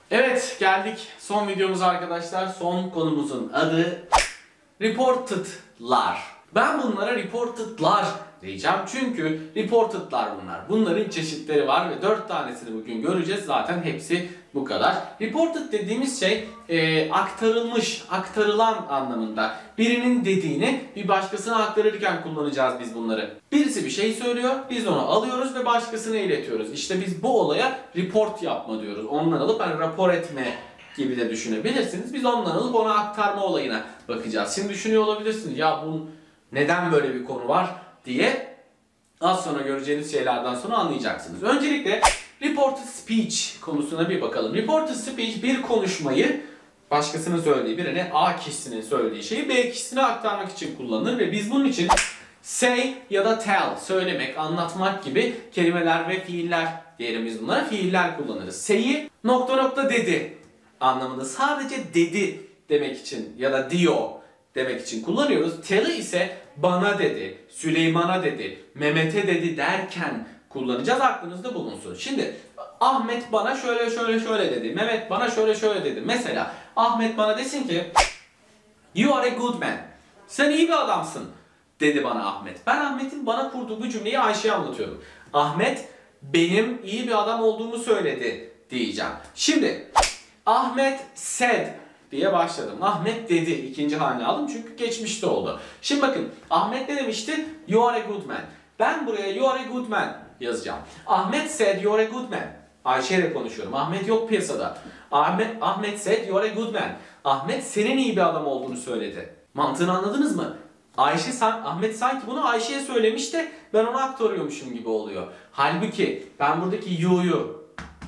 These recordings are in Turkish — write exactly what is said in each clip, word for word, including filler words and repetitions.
Evet, geldik son videomuza arkadaşlar. Son konumuzun adı Reported'lar. Ben bunlara Reported'lar diyeceğim çünkü Reported'lar bunlar. Bunların çeşitleri var ve dört tanesini bugün göreceğiz. Zaten hepsi bu kadar. Reported dediğimiz şey e, aktarılmış, aktarılan anlamında. Birinin dediğini bir başkasına aktarırken kullanacağız biz bunları. Birisi bir şey söylüyor, biz onu alıyoruz ve başkasına iletiyoruz. İşte biz bu olaya report yapma diyoruz. Ondan alıp hani rapor etme gibi de düşünebilirsiniz. Biz ondan alıp ona aktarma olayına bakacağız. Şimdi düşünüyor olabilirsiniz, ya bu neden böyle bir konu var diye. Az sonra göreceğiniz şeylerden sonra anlayacaksınız. Öncelikle reported speech konusuna bir bakalım. Reported speech bir konuşmayı başkasının söylediği birine, A kişisinin söylediği şeyi B kişisine aktarmak için kullanılır ve biz bunun için say ya da tell, söylemek, anlatmak gibi kelimeler ve fiiller diyelim biz bunlara. Fiiller kullanırız. Say'i nokta nokta dedi anlamında sadece dedi demek için ya da diyor demek için kullanıyoruz. Tell'i ise bana dedi, Süleyman'a dedi, Mehmet'e dedi derken kullanacağız. Aklınızda bulunsun. Şimdi Ahmet bana şöyle şöyle şöyle dedi. Mehmet bana şöyle şöyle dedi. Mesela Ahmet bana desin ki You are a good man. Sen iyi bir adamsın dedi bana Ahmet. Ben Ahmet'in bana kurduğu bu cümleyi Ayşe'ye anlatıyorum. Ahmet benim iyi bir adam olduğumu söyledi diyeceğim. Şimdi Ahmet said diye başladım. Ahmet dedi. İkinci halini aldım çünkü geçmişte oldu. Şimdi bakın Ahmet ne demişti? You are a good man. Ben buraya you are a good man yazacağım. Ahmet said you are a good man. Ayşe ile konuşuyorum. Ahmet yok piyasada. Ahmet, Ahmet said you are a good man. Ahmet senin iyi bir adam olduğunu söyledi. Mantığını anladınız mı? Ayşe, Ahmet sanki bunu Ayşe'ye söylemiş de ben ona aktarıyormuşum gibi oluyor. Halbuki ben buradaki you'yu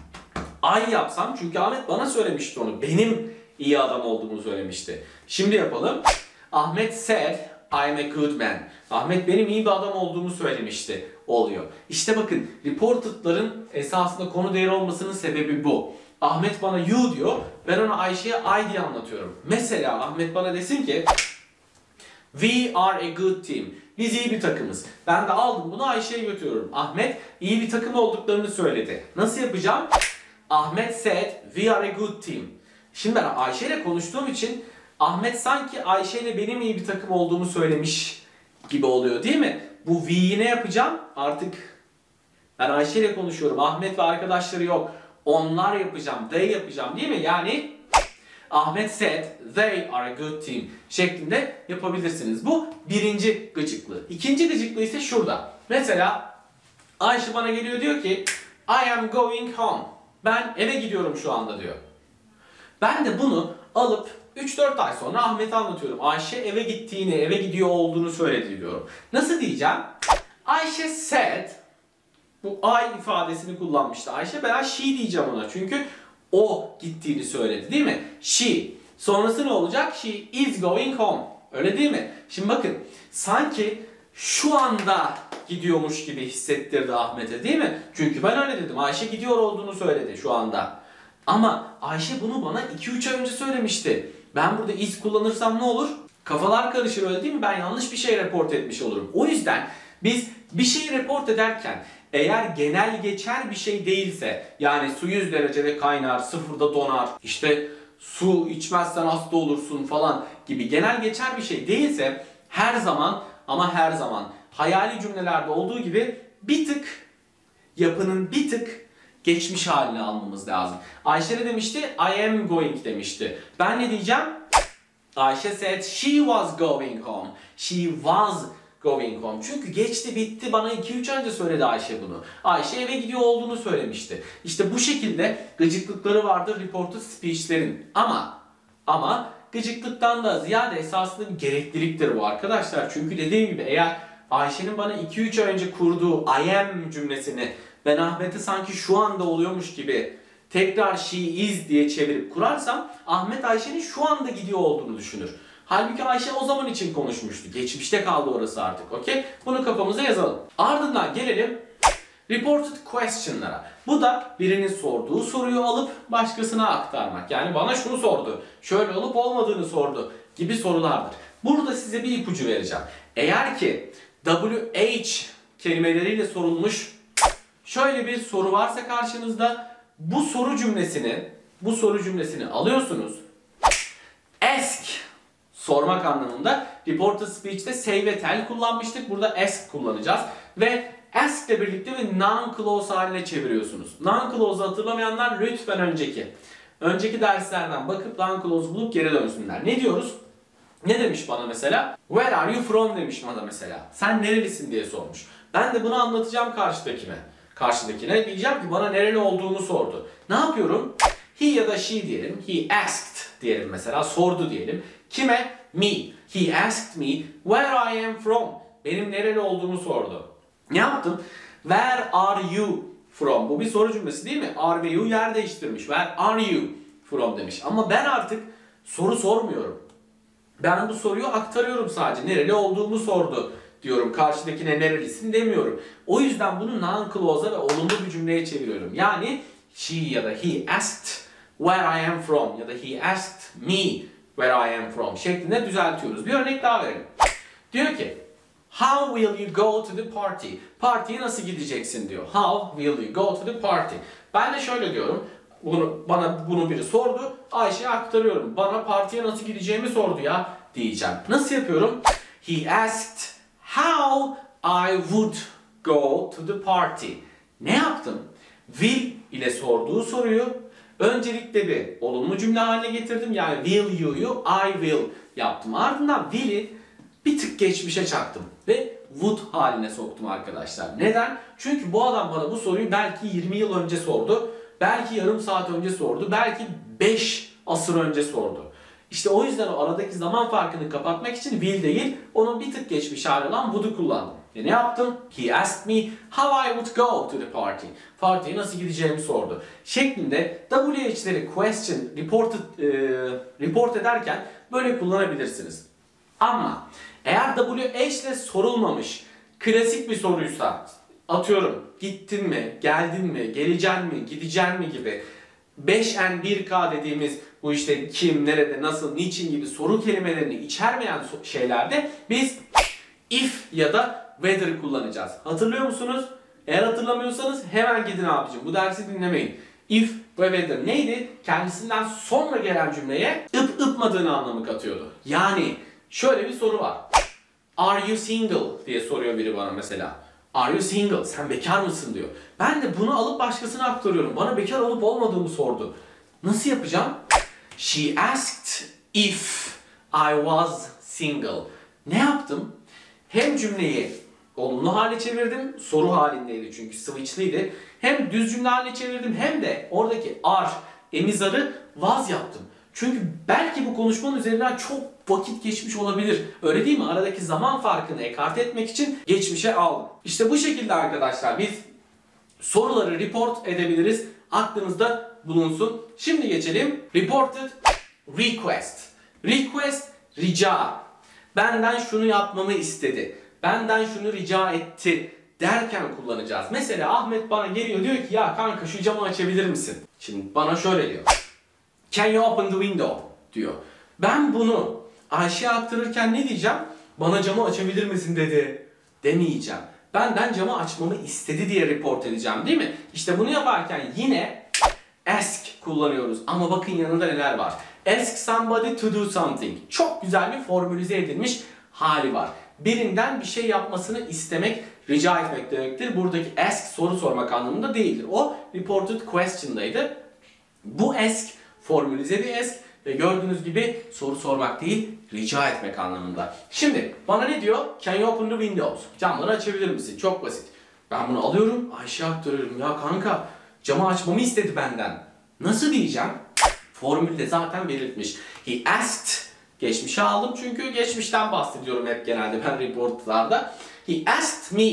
I yapsam, çünkü Ahmet bana söylemişti onu. Benim iyi adam olduğumu söylemişti. Şimdi yapalım. Ahmet said I'm a good man. Ahmet benim iyi bir adam olduğumu söylemişti oluyor. İşte bakın reported'ların esasında konu değeri olmasının sebebi bu. Ahmet bana you diyor. Ben ona Ayşe'ye I diye anlatıyorum. Mesela Ahmet bana desin ki We are a good team. Biz iyi bir takımız. Ben de aldım bunu Ayşe'ye götürüyorum. Ahmet iyi bir takım olduklarını söyledi. Nasıl yapacağım? Ahmet said we are a good team. Şimdi ben Ayşe ile konuştuğum için Ahmet sanki Ayşe ile benim iyi bir takım olduğumu söylemiş gibi oluyor değil mi? Bu we'yi ne yapacağım? Artık ben Ayşe ile konuşuyorum. Ahmet ve arkadaşları yok. Onlar yapacağım. They yapacağım değil mi? Yani Ahmet said they are a good team şeklinde yapabilirsiniz. Bu birinci gıcıklığı. İkinci gıcıklığı ise şurada. Mesela Ayşe bana geliyor diyor ki I am going home. Ben eve gidiyorum şu anda diyor. Ben de bunu alıp üç dört ay sonra Ahmet'e anlatıyorum. Ayşe eve gittiğini, eve gidiyor olduğunu söyledi diyorum. Nasıl diyeceğim? Ayşe said, bu I ifadesini kullanmıştı Ayşe. Ben she diyeceğim ona çünkü o gittiğini söyledi değil mi? She. Sonrası ne olacak? She is going home. Öyle değil mi? Şimdi bakın sanki şu anda gidiyormuş gibi hissettirdi Ahmet'e değil mi? Çünkü ben öyle dedim. Ayşe gidiyor olduğunu söyledi şu anda. Ama Ayşe bunu bana iki üç ay önce söylemişti. Ben burada is kullanırsam ne olur? Kafalar karışır öyle değil mi? Ben yanlış bir şey report etmiş olurum. O yüzden biz bir şeyi report ederken eğer genel geçer bir şey değilse, yani su yüz derecede kaynar, sıfırda donar, işte su içmezsen hasta olursun falan gibi genel geçer bir şey değilse her zaman ama her zaman hayali cümlelerde olduğu gibi bir tık yapının bir tık geçmiş halini almamız lazım. Ayşe ne demişti? I am going demişti. Ben ne diyeceğim? Ayşe said she was going home. She was going home. Çünkü geçti bitti, bana iki üç önce söyledi Ayşe bunu. Ayşe eve gidiyor olduğunu söylemişti. İşte bu şekilde gıcıklıkları vardır reported speech'lerin. Ama ama gıcıklıktan da ziyade esasında bir gerekliliktir bu arkadaşlar. Çünkü dediğim gibi eğer Ayşe'nin bana iki üç ay önce kurduğu I am cümlesini ben Ahmet'e sanki şu anda oluyormuş gibi tekrar she is diye çevirip kurarsam Ahmet Ayşe'nin şu anda gidiyor olduğunu düşünür. Halbuki Ayşe o zaman için konuşmuştu. Geçmişte kaldı orası artık. Okey? Bunu kafamıza yazalım. Ardından gelelim reported question'lara. Bu da birinin sorduğu soruyu alıp başkasına aktarmak. Yani bana şunu sordu, şöyle olup olmadığını sordu gibi sorulardır. Burada size bir ipucu vereceğim. Eğer ki W H kelimeleriyle sorulmuş şöyle bir soru varsa karşınızda, bu soru cümlesini bu soru cümlesini alıyorsunuz. Ask sormak anlamında. Reported speech'te say ve tell kullanmıştık. Burada ask kullanacağız. Ve ask ile birlikte bir non-clause haline çeviriyorsunuz. Non-clause'u hatırlamayanlar lütfen önceki. Önceki derslerden bakıp non-clause'u bulup geri dönsünler. Ne diyoruz? Ne demiş bana mesela? Where are you from demiş bana mesela. Sen nerelisin diye sormuş. Ben de bunu anlatacağım karşıdakine. Karşıdakine diyeceğim ki bana nereli olduğumu sordu. Ne yapıyorum? He ya da she diyelim. He asked diyelim mesela. Sordu diyelim. Kime? Me. He asked me where I am from. Benim nereli olduğumu sordu. Ne yaptım? Where are you from? Bu bir soru cümlesi değil mi? Are ve you yer değiştirmiş. Where are you from demiş. Ama ben artık soru sormuyorum. Ben bu soruyu aktarıyorum sadece. Nereli olduğumu sordu diyorum. Karşıdakine nerelisin demiyorum. O yüzden bunu non-clause'a ve olumlu bir cümleye çeviriyorum. Yani she ya da he asked where I am from ya da he asked me where I am from şeklinde düzeltiyoruz. Bir örnek daha verelim. Diyor ki how will you go to the party? Partiye nasıl gideceksin diyor. How will you go to the party? Ben de şöyle diyorum. Bunu, bana bunu biri sordu. Ayşe'ye aktarıyorum. Bana partiye nasıl gideceğimi sordu ya diyeceğim. Nasıl yapıyorum? He asked how I would go to the party. Ne yaptım? Will ile sorduğu soruyu öncelikle bir olumlu cümle haline getirdim. Yani will you'yu I will yaptım. Ardından will'i bir tık geçmişe çaktım. Ve would haline soktum arkadaşlar. Neden? Çünkü bu adam bana bu soruyu belki yirmi yıl önce sordu. Belki yarım saat önce sordu. Belki beş asır önce sordu. İşte o yüzden o aradaki zaman farkını kapatmak için will değil, onun bir tık geçmiş hali olan would'u kullandım. E ne yaptım? He asked me how I would go to the party. Partiye nasıl gideceğimi sordu. Şeklinde W H'leri question, reported, e, report ederken böyle kullanabilirsiniz. Ama eğer W H ile sorulmamış klasik bir soruysa, atıyorum gittin mi, geldin mi, geleceksin mi, gideceksin mi gibi beş N bir K dediğimiz bu işte kim, nerede, nasıl, niçin gibi soru kelimelerini içermeyen şeylerde biz if ya da whether kullanacağız. Hatırlıyor musunuz? Eğer hatırlamıyorsanız hemen gidin abicim. Bu dersi dinlemeyin. If ve whether neydi? Kendisinden sonra gelen cümleye ıp ıpmadığını anlamı katıyordu. Yani şöyle bir soru var. Are you single diye soruyor biri bana mesela. Are you single? Sen bekar mısın diyor. Ben de bunu alıp başkasına aktarıyorum. Bana bekar olup olmadığımı sordu. Nasıl yapacağım? She asked if I was single. Ne yaptım? Hem cümleyi olumlu hale çevirdim. Soru halindeydi çünkü switchliydi. Hem düz cümle haline çevirdim hem de oradaki are, emizarı was yaptım. Çünkü belki bu konuşmanın üzerinden çok vakit geçmiş olabilir. Öyle değil mi? Aradaki zaman farkını ekarte etmek için geçmişe aldım. İşte bu şekilde arkadaşlar biz soruları report edebiliriz. Aklınızda bulunsun. Şimdi geçelim. Reported request. Request rica. Benden şunu yapmamı istedi. Benden şunu rica etti derken kullanacağız. Mesela Ahmet bana geliyor diyor ki ya kanka şu camı açabilir misin? Şimdi bana şöyle diyor. Can you open the window? Diyor. Ben bunu Ayşe'ye aktarırken ne diyeceğim? Bana camı açabilir misin dedi. Demeyeceğim. Benden camı açmamı istedi diye report edeceğim değil mi? İşte bunu yaparken yine ask kullanıyoruz. Ama bakın yanında neler var. Ask somebody to do something. Çok güzel bir formülize edilmiş hali var. Birinden bir şey yapmasını istemek, rica etmek demektir. Buradaki ask soru sormak anlamında değildir. O reported question'daydı. Bu ask formülize bir ask ve gördüğünüz gibi soru sormak değil, rica etmek anlamında. Şimdi bana ne diyor? Can you open the windows? Camları açabilir misin? Çok basit. Ben bunu alıyorum, Ayşe'ye aktarıyorum. Ya kanka camı açmamı istedi benden. Nasıl diyeceğim? Formülde zaten belirtmiş. He asked. Geçmişe aldım çünkü geçmişten bahsediyorum hep genelde ben reportlarda. He asked me.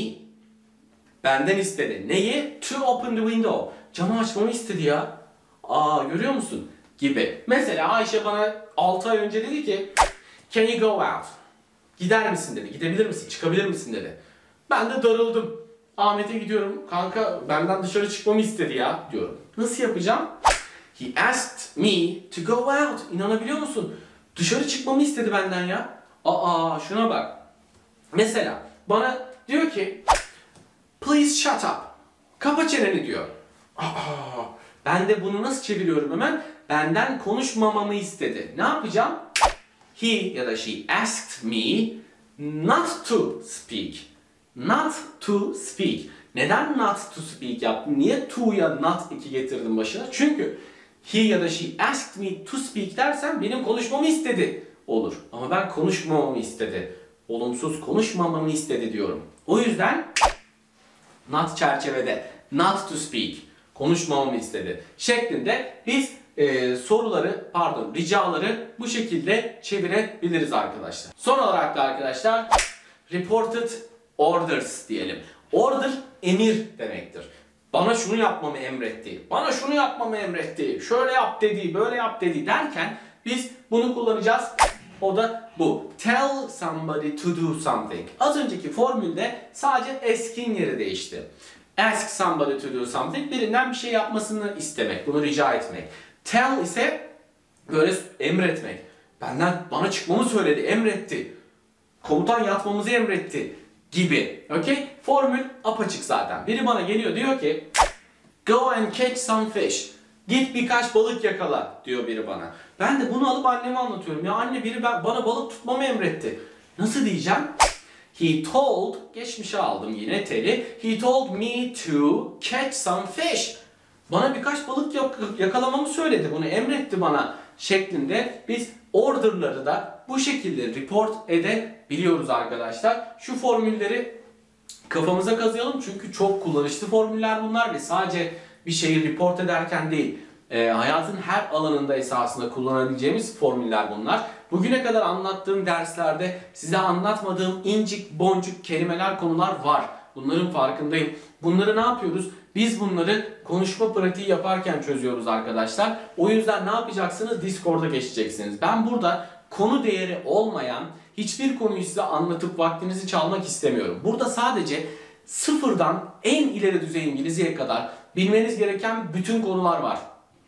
Benden istedi. Neyi? To open the window. Camı açmamı istedi ya. Aa görüyor musun? Gibi. Mesela Ayşe bana altı ay önce dedi ki can you go out? Gider misin dedi. Gidebilir misin? Çıkabilir misin dedi. Ben de darıldım. Ahmet'e gidiyorum. Kanka benden dışarı çıkmamı istedi ya diyorum. Nasıl yapacağım? He asked me to go out. İnanabiliyor musun? Dışarı çıkmamı istedi benden ya. Aa şuna bak. Mesela bana diyor ki please shut up. Kapa çeneni diyor. Aa, ben de bunu nasıl çeviriyorum hemen? benden konuşmamamı istedi. Ne yapacağım? He ya da she asked me not to speak. Not to speak. Neden not to speak yaptım? Niye to ya not iki getirdim başına? Çünkü he ya da she asked me to speak dersen benim konuşmamı istedi olur. Ama ben konuşmamamı istedi. Olumsuz konuşmamamı istedi diyorum. O yüzden not çerçevede not to speak konuşmamamı istedi şeklinde biz e, soruları pardon ricaları bu şekilde çevirebiliriz arkadaşlar. Son olarak da arkadaşlar reported orders diyelim. Order emir demektir. Bana şunu yapmamı emretti, bana şunu yapmamı emretti, şöyle yap dedi, böyle yap dedi derken biz bunu kullanacağız. O da bu. Tell somebody to do something. Az önceki formülde sadece ask'in yeri değişti. Ask somebody to do something, birinden bir şey yapmasını istemek, bunu rica etmek. Tell ise böyle emretmek. Benden bana çıkmamı söyledi, emretti. Komutan yatmamızı emretti gibi. Okay? Formül apaçık zaten. Biri bana geliyor diyor ki go and catch some fish. Git birkaç balık yakala diyor biri bana. Ben de bunu alıp anneme anlatıyorum. Ya anne biri ben, bana balık tutmamı emretti. Nasıl diyeceğim? He told, geçmişe aldım yine teli. He told me to catch some fish. Bana birkaç balık yakalamamı söyledi. Bunu emretti bana şeklinde biz order'ları da bu şekilde report edebiliyoruz arkadaşlar. Şu formülleri kafamıza kazıyalım çünkü çok kullanışlı formüller bunlar ve sadece bir şeyi report ederken değil, e, hayatın her alanında esasında kullanabileceğimiz formüller bunlar. Bugüne kadar anlattığım derslerde size anlatmadığım incik boncuk kelimeler, konular var. Bunların farkındayım. Bunları ne yapıyoruz? Biz bunları konuşma pratiği yaparken çözüyoruz arkadaşlar. O yüzden ne yapacaksınız? Discord'a geçeceksiniz. Ben burada konu değeri olmayan hiçbir konuyu size anlatıp vaktinizi çalmak istemiyorum. Burada sadece sıfırdan en ileri düzey İngilizceye kadar bilmeniz gereken bütün konular var.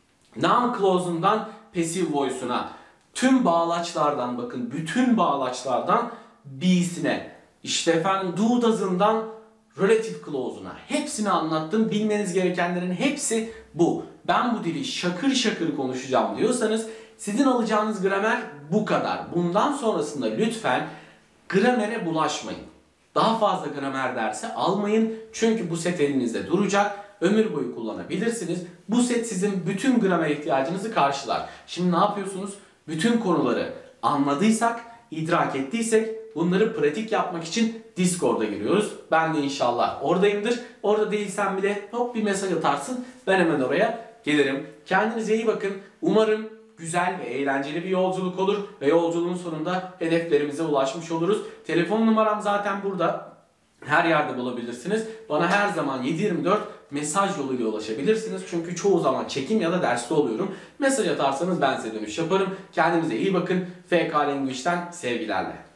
Noun clause'undan passive voice'una, tüm bağlaçlardan bakın, bütün bağlaçlardan be'sine, işte efendim do doesn'dan relative clause'una hepsini anlattım. Bilmeniz gerekenlerin hepsi bu. Ben bu dili şakır şakır konuşacağım diyorsanız sizin alacağınız gramer bu kadar. Bundan sonrasında lütfen gramere bulaşmayın. Daha fazla gramer dersi almayın. Çünkü bu set elinizde duracak. Ömür boyu kullanabilirsiniz. Bu set sizin bütün gramer ihtiyacınızı karşılar. Şimdi ne yapıyorsunuz? Bütün konuları anladıysak, idrak ettiysek bunları pratik yapmak için Discord'a giriyoruz. Ben de inşallah oradayımdır. Orada değilsen bile hop bir mesaj atarsın. Ben hemen oraya gelirim. Kendinize iyi bakın. Umarım güzel ve eğlenceli bir yolculuk olur ve yolculuğun sonunda hedeflerimize ulaşmış oluruz. Telefon numaram zaten burada. Her yerde bulabilirsiniz. Bana her zaman yedi yirmi dört mesaj yoluyla ulaşabilirsiniz. Çünkü çoğu zaman çekim ya da derste oluyorum. Mesaj atarsanız ben size dönüş yaparım. Kendinize iyi bakın. F K Language'den sevgilerle.